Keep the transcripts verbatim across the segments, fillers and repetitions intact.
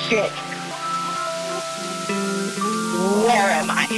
shit. Where am I?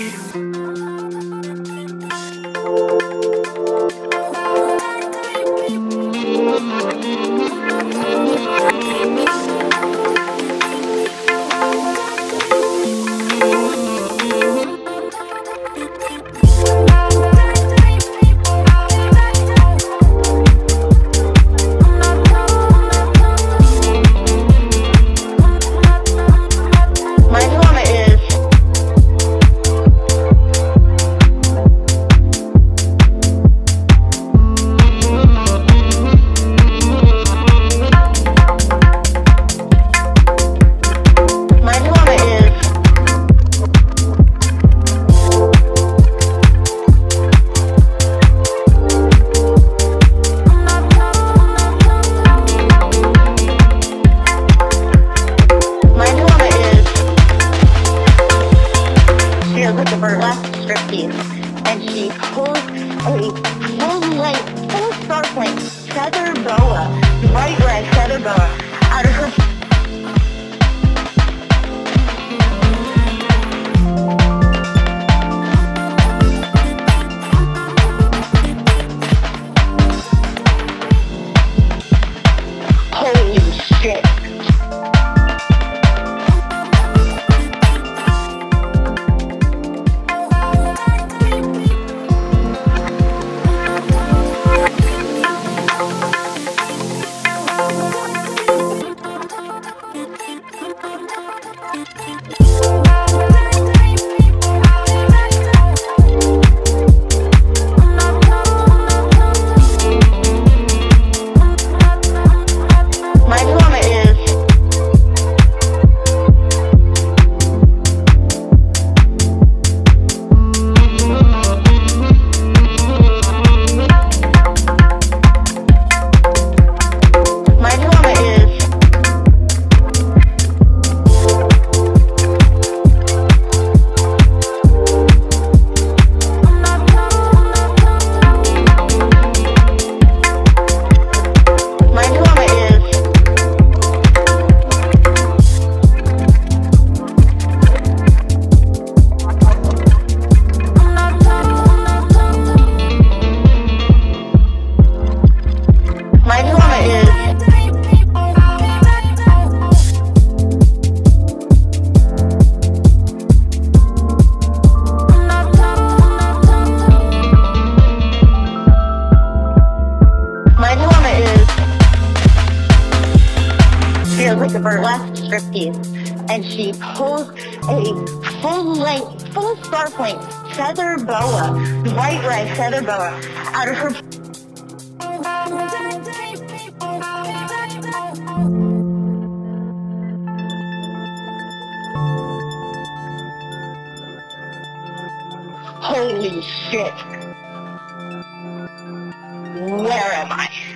With the burlesque striptease, and she pulls a full-length, full sparkling feather boa, bright red feather boa, out of her. Holy shit. With the burlesque striptease, and she pulls a full-length, full sparkling feather boa, bright red feather boa, out of her. Holy shit. Where am I?